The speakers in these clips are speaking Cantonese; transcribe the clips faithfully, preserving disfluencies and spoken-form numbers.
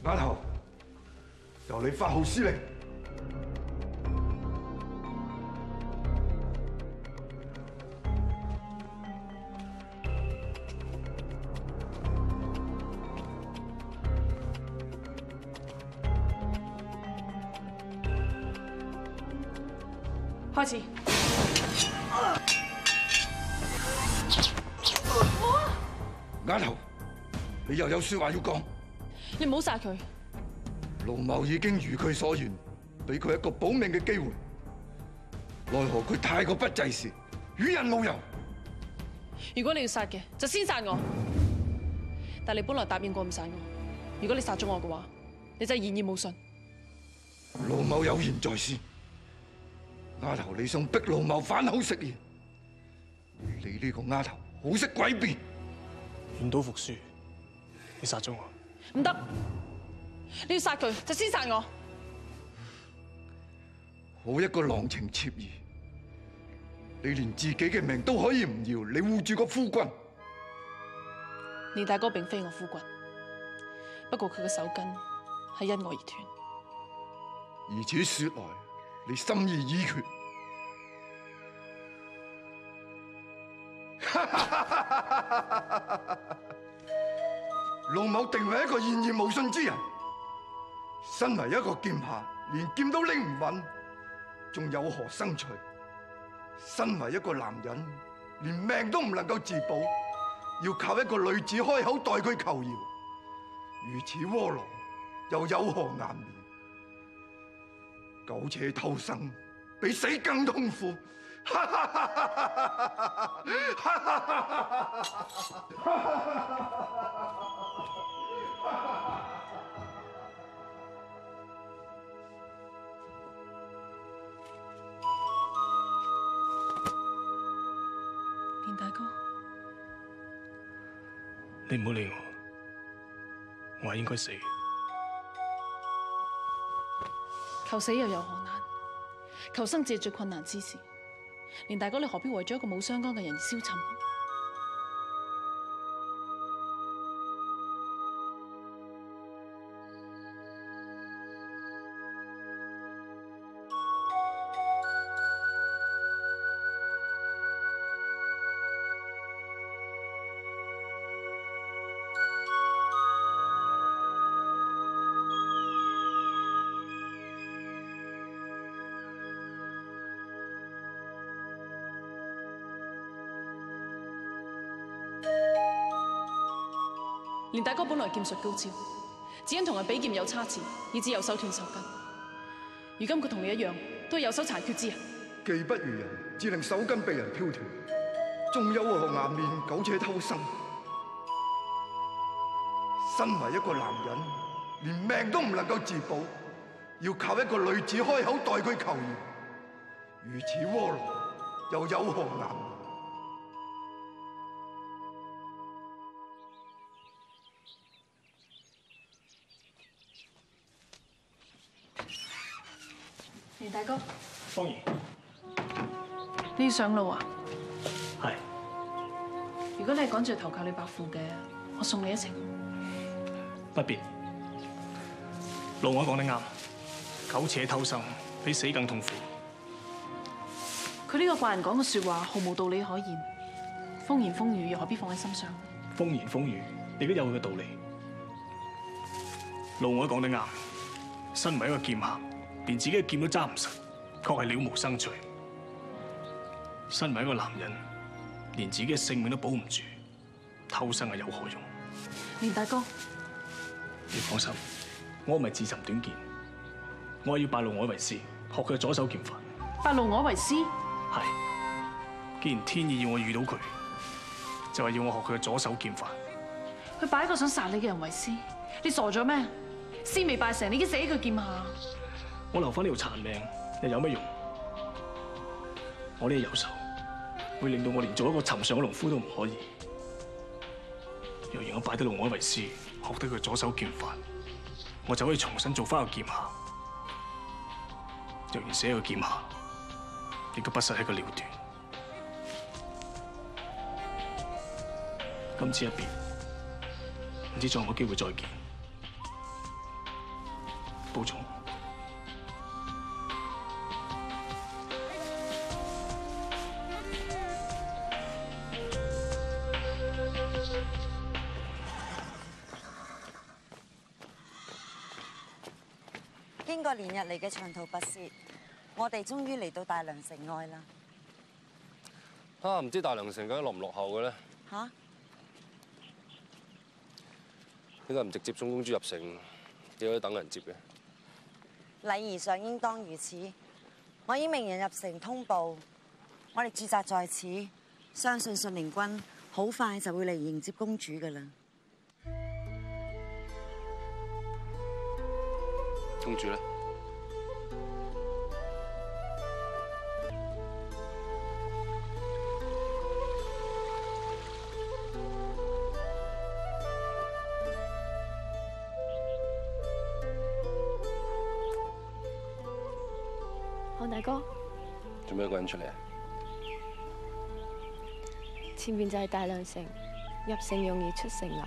丫頭，由你發號施令。 開始。 丫頭，你又有說話要講。 你唔好殺佢。 盧某已經如佢所願，俾佢一個保命嘅機會，奈何佢太過不濟事，與人無尤。 如果你要殺嘅，就先殺我。但你本來答應過唔殺我，如果你殺咗我嘅話，你就係言而無信。 盧某有言在先。丫頭，你想逼盧某反口食言？你呢個丫頭好識詭辯。 願賭服輸，你殺咗我。 唔得，你要殺佢就先殺我。 好一個郎情妾意，你連自己嘅命都可以唔要，你護住個夫君。 連大哥並非我夫君，不過佢嘅手根係因我而斷。 如此說來，你心意已決。盧某定係一個言而無信之人，身為一個劍客，連劍都拎唔穩，仲有何生趣？身為一個男人，連命都唔能夠自保，要靠一個女子開口代佢求饒，如此窩囊，又有何顏面？苟且偷生，比死更痛苦。 連大哥， 你唔好理我，我係應該死。 求死又有何難？求生至係最困難之事。連大哥，你何必為咗一個冇相干嘅人而消沉？連大哥本來劍術高超，只因同人比劍有差池，以致右手斷手筋。如今佢同你一樣，都係右手殘缺之人。 技不如人，只令手筋被人挑斷，仲有何顏面苟且偷生？身為一個男人，連命都唔能夠自保，要靠一個女子開口代佢求饒，如此窩囊，又有何顏面？ 連大哥， 方怡， 你要上路啊？ 係。 如果你係趕住投靠李伯父嘅，我送你一程。 不必。老我講得啱，苟且偷生比死更痛苦。 佢呢個怪人講嘅說話毫無道理可言，風言風語又何必放喺心上？ 風言風語亦都有佢嘅道理。老我講得啱，身為一個劍客，連自己嘅劍都揸唔實，確係了無生趣。身為一個男人，連自己嘅性命都保唔住，偷生係有何用？ 連大哥， 你放心，我唔係自尋短見，我係要拜老我為師，學佢嘅左手劍法。 拜老我為師？ 係。既然天意要我遇到佢，就係要我學佢嘅左手劍法。 佢拜一個想殺你嘅人為師，你傻咗咩？師未拜成，你已經死喺佢劍下。 我留翻呢條殘命又有乜用？我呢個右手會令到我連做一個尋常嘅農夫都唔可以。若然我拜得老我為師，學得佢左手劍法，我就可以重新做翻個劍客。若然死喺個劍下，亦都不失係個了斷。今次一別，唔知仲有冇機會再見。 報重。 經過連日嚟嘅長途跋涉，我哋終於嚟到大良城外啦。 啊，唔知大良城究竟落唔落後嘅咧？ 吓？ 點解唔直接送公主入城，點解等人接嘅？ 禮儀上應當如此。我已命人入城通報，我哋駐紮在此，相信信陵君好快就會嚟迎接公主噶啦。 公主咧？ 項大哥， 做咩一個人出嚟啊？ 前面就係大良城，入城容易出城難。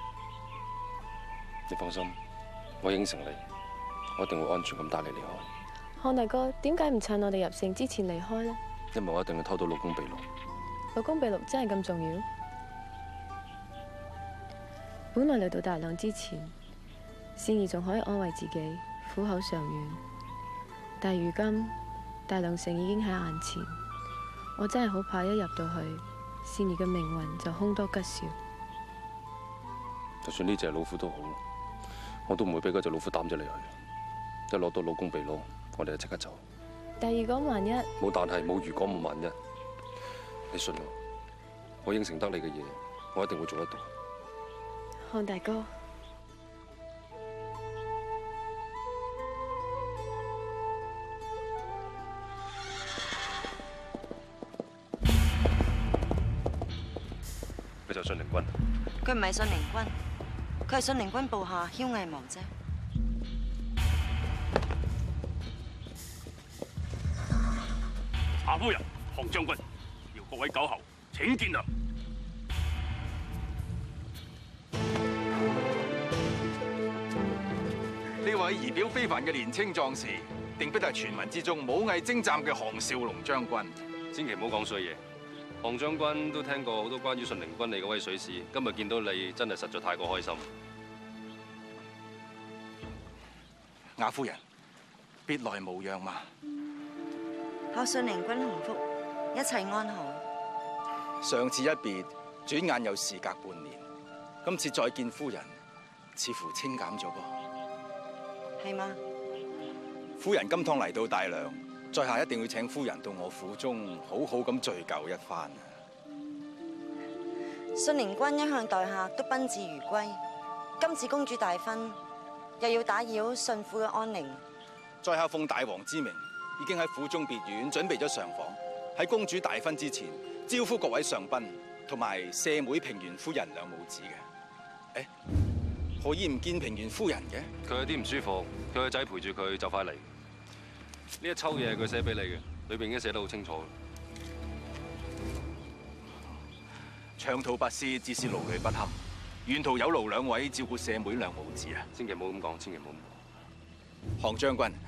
你放心，我應承你，我一定會安全咁帶你離開。 項大哥，點解唔趁我哋入城之前離開呢？ 因為我一定要偷到老公秘錄。 老公秘錄真係咁重要？本來嚟到大良之前，善兒仲可以安慰自己，苦口常圓。但係如今大良城已經喺眼前，我真係好怕一入到去，善兒嘅命運就凶多吉少。 就算呢隻老虎都好，我都唔會俾嗰隻老虎擔咗你去。一攞到老公秘錄，我哋就即刻走。 但如果萬一…… 冇但係，冇如果，冇萬一。你信我，我應承得你嘅嘢，我一定會做得到。 項大哥。 佢就信陵君。 佢唔係信陵君，佢係信陵君部下囂魏謀啫。 夏夫人、項將軍，要各位狗侯請見諒。 呢位儀表非凡嘅年青壯士，定必係傳聞之中武藝精湛嘅項少龍將軍。 千祈唔好講衰嘢。項將軍都聽過好多關於信陵君你嘅威水史，今日見到你真係實在太過開心。 雅夫人，別來無恙嘛？ 孝信陵君洪福，一切安好。 上次一別，轉眼又時隔半年，今次再見夫人，似乎清減咗噃。 係嗎？ 夫人今趟嚟到大良，在下一定要請夫人到我府中，好好咁敘舊一番。 信陵君一向待客都賓至如歸，今次公主大婚，又要打擾信府嘅安寧。 在下奉大王之命，已經喺府中別院準備咗上房，喺公主大婚之前，招呼各位上賓，同埋赦妹平原夫人兩母子嘅。誒，何以唔見平原夫人嘅？ 佢有啲唔舒服，佢個仔陪住佢就快嚟。呢一抽嘢係佢寫俾你嘅，裏邊已經寫得好清楚。 長途跋涉，自是勞累不堪，沿途有勞兩位照顧赦妹兩母子啊！ 千祈唔好咁講，千祈唔好咁講。 項將軍，